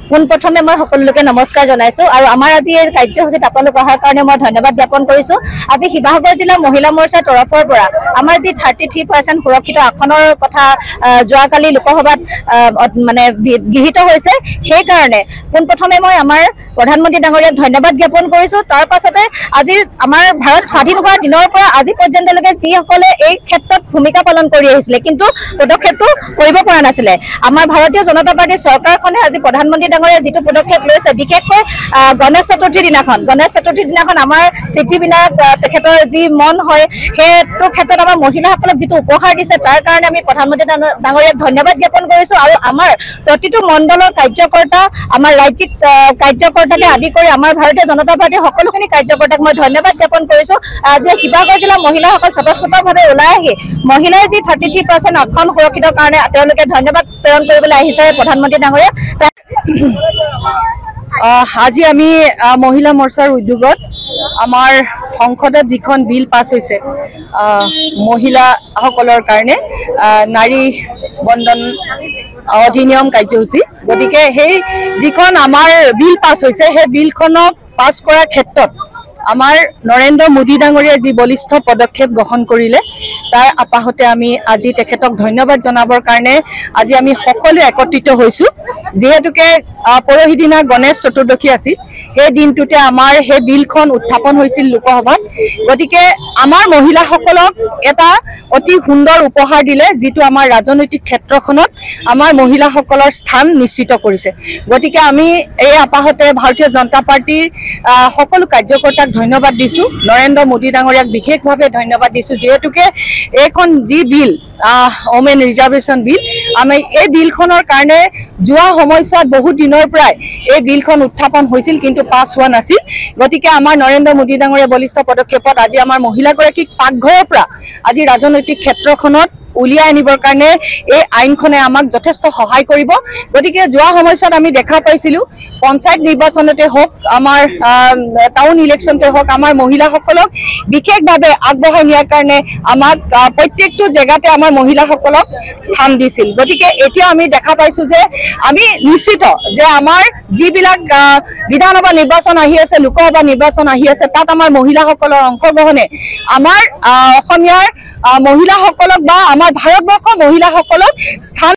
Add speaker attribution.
Speaker 1: পোনপ্ৰথমে মই সকলোকে নমস্কাৰ জনাইছো আৰু আমাৰ আজি এই কাৰ্যসূচীত আপোনালোক অহাৰ কাৰণে মই ধন্যবাদ জ্ঞাপন কৰিছো। আজি শিৱসাগৰ জিলা মহিলা মৰ্চাৰ তৰফৰ পৰা আমাৰ যি 33% সুৰক্ষিত আসনৰ কথা যোৱাকালি লোকসভাত মানে গৃহীত হৈছে, সেই কাৰণে পোনপ্ৰথমে মই আমাৰ প্ৰধানমন্ত্ৰী ডাঙৰীয়াক ধন্যবাদ জ্ঞাপন কৰিছো। তাৰ পাছতে আজি আমাৰ ভাৰত স্বাধীন হোৱাৰ দিনৰ পৰা আজি পৰ্যন্তলৈকে যিসকলে এই ক্ষেত্ৰত ভূমিকা পালন কৰি আহিছিলে কিন্তু পদক্ষেপটো কৰিব পৰা নাছিলে, আমাৰ ভাৰতীয় জনতা পাৰ্টীৰ চৰকাৰখনে আজি প্ৰধানমন্ত্ৰী ডাঙৰীয়াই যিটো পদক্ষেপ লৈছে, বিশেষকৈ গণেশ চতুৰ্থীৰ দিনাখন আমাৰ সিদ্ধি বিনায়ক তেখেতৰ যি মন হয় সেইটো ক্ষেত্ৰত আমাৰ মহিলাসকলক যিটো উপহাৰ দিছে তাৰ কাৰণে আমি প্ৰধানমন্ত্ৰী ডাঙৰীয়াক ধন্যবাদ জ্ঞাপন কৰিছো। আৰু আমাৰ প্ৰতিটো মণ্ডলৰ কাৰ্যকৰ্তা, আমাৰ ৰাজ্যিক কাৰ্যকৰ্তাকে আদি কৰি আমাৰ ভাৰতীয় জনতা পাৰ্টীৰ সকলোখিনি কাৰ্যকৰ্তাক মই ধন্যবাদ জ্ঞাপন কৰিছো। আজি শিৱসাগৰ জিলাৰ মহিলাসকল স্বতঃস্ফূৰ্তভাৱে ওলাই আহি মহিলাই যি 33% আসন সুৰক্ষিতৰ কাৰণে তেওঁলোকে ধন্যবাদ প্ৰেৰণ কৰিবলৈ আহিছে প্ৰধানমন্ত্ৰী ডাঙৰীয়াক।
Speaker 2: আজি আমি মহিলা মৰ্চাৰ উদ্যোগত আমাৰ সংসদত যিখন বিল পাছ হৈছে মহিলাসকলৰ কাৰণে নাৰী বন্ধন অধিনিয়ম কাৰ্যসূচী, গতিকে সেই যিখন আমাৰ বিল পাছ হৈছে সেই বিলখনক পাছ কৰাৰ ক্ষেত্ৰত আমাৰ নৰেন্দ্ৰ মোদী ডাঙৰীয়াই যি বলিষ্ঠ পদক্ষেপ গ্ৰহণ কৰিলে তাৰ আপাহতে আমি আজি তেখেতক ধন্যবাদ জনাবৰ কাৰণে আজি আমি সকলোৱে একত্ৰিত হৈছো। যিহেতুকে পৰহি দিনা গণেশ চতুৰ্দশী আছিল, সেই দিনটোতে আমাৰ সেই বিলখন উত্থাপন হৈছিল লোকসভাত, গতিকে আমাৰ মহিলাসকলক এটা অতি সুন্দৰ উপহাৰ দিলে যিটো আমাৰ ৰাজনৈতিক ক্ষেত্ৰখনত আমাৰ মহিলাসকলৰ স্থান নিশ্চিত কৰিছে। গতিকে আমি এই আপাহতে ভাৰতীয় জনতা পাৰ্টীৰ সকলো কাৰ্যকৰ্তাক ধন্যবাদ দিছো, নৰেন্দ্ৰ মোদী ডাঙৰীয়াক বিশেষভাৱে ধন্যবাদ দিছো। যিহেতুকে এইখন যি বিল ওমেন ৰিজাৰ্ভেশ্যন বিল, আমি এই বিলখনৰ কাৰণে যোৱা সময়ছোৱাত বহুত দিনৰ পৰাই এই বিলখন উত্থাপন হৈছিল কিন্তু পাছ হোৱা নাছিল। গতিকে আমাৰ নৰেন্দ্ৰ মোদী ডাঙৰীয়াৰ বলিষ্ঠ পদক্ষেপত আজি আমাৰ মহিলাগৰাকীক পাকঘৰৰ পৰা আজি ৰাজনৈতিক ক্ষেত্ৰখনত উলিয়াই আনিবৰ কাৰণে এই আইনখনে আমাক যথেষ্ট সহায় কৰিব। গতিকে যোৱা সময়ছোৱাত আমি দেখা পাইছিলোঁ পঞ্চায়ত নিৰ্বাচনতে হওক, আমাৰ টাউন ইলেকশ্যনতে হওক, আমাৰ মহিলাসকলক বিশেষভাৱে আগবঢ়াই নিয়াৰ কাৰণে আমাক প্ৰত্যেকটো জেগাতে আমাৰ মহিলাসকলক স্থান দিছিল। গতিকে এতিয়া আমি দেখা পাইছোঁ যে আমি নিশ্চিত যে আমাৰ যিবিলাক বিধানসভা নিৰ্বাচন আহি আছে, লোকসভা নিৰ্বাচন আহি আছে, তাত আমাৰ মহিলাসকলৰ অংশগ্ৰহণে আমাৰ অসমীয়াৰ মহিলাসকলক বা আমাৰ ভাৰতবৰ্ষৰ মহিলাসকলক স্থান